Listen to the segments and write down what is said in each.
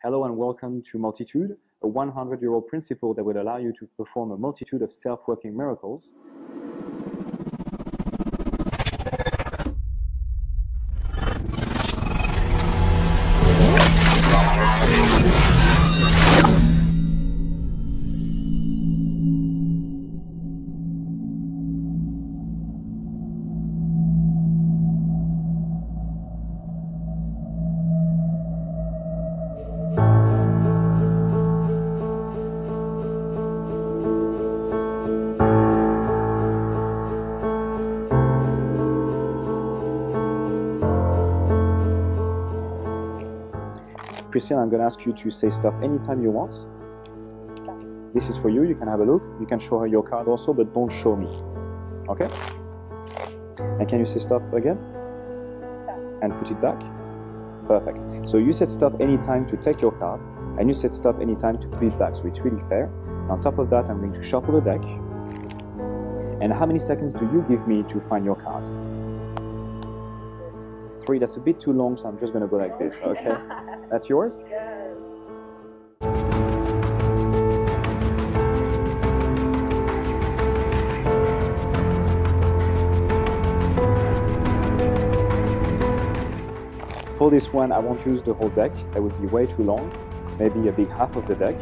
Hello and welcome to Multitude, a 100-year-old principle that will allow you to perform a multitude of self-working miracles. Priscilla, I'm going to ask you to say stop anytime you want. This is for you. You can have a look. You can show her your card also, but don't show me. Okay? And can you say stop again? Stop. And put it back? Perfect. So you said stop anytime to take your card, and you said stop anytime to put it back. So it's really fair. On top of that, I'm going to shuffle the deck. And how many seconds do you give me to find your card? 3. That's a bit too long, so I'm just going to go like this. Okay? That's yours? Yes. For this one, I won't use the whole deck. That would be way too long. Maybe a big half of the deck.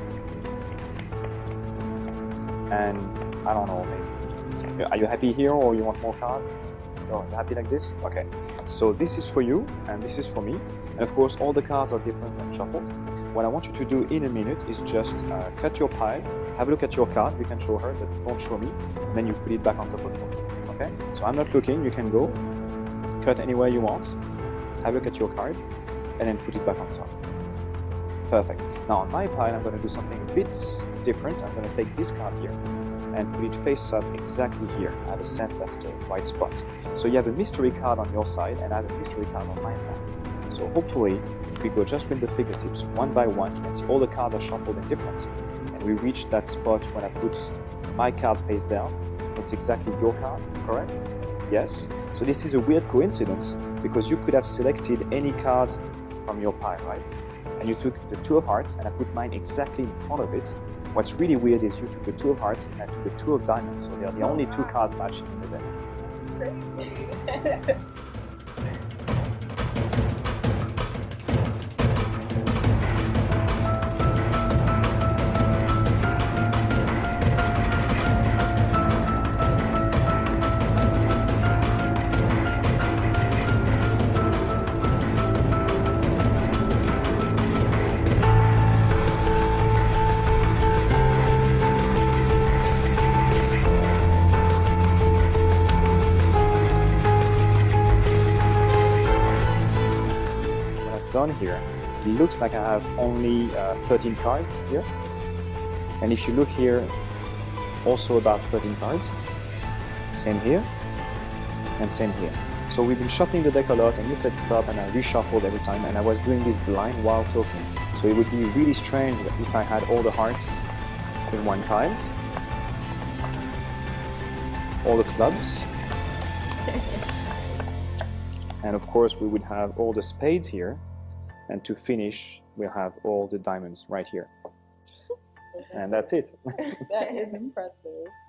And I don't know, maybe. Are you happy here or you want more cards? No, you happy like this? Okay. So this is for you and this is for me. And of course, all the cards are different and shuffled. What I want you to do in a minute is just cut your pile, have a look at your card. You can show her, but don't show me. And then you put it back on top of yours. Okay? So I'm not looking. You can go. Cut anywhere you want. Have a look at your card. And then put it back on top. Perfect. Now on my pile, I'm going to do something a bit different. I'm going to take this card here and put it face up exactly here. I have a sense that's the right spot. So you have a mystery card on your side and I have a mystery card on my side. So hopefully, if we go just with the fingertips one by one, you can see all the cards are shuffled and different. And we reach that spot when I put my card face down. It's exactly your card, correct? Yes. So this is a weird coincidence because you could have selected any card from your pile, right? And you took the 2 of hearts and I put mine exactly in front of it. What's really weird is you took the 2 of hearts and I took the 2 of diamonds. So they're the only 2 cards matching in the deck. Crazy. Done here, it looks like I have only 13 cards here. And if you look here, also about 13 cards. Same here, and same here. So we've been shuffling the deck a lot, and you said stop, and I reshuffled every time, and I was doing this blind while talking. So it would be really strange if I had all the hearts in one pile, all the clubs, and of course we would have all the spades here. And to finish, we'll have all the diamonds right here. And that's it. That is impressive.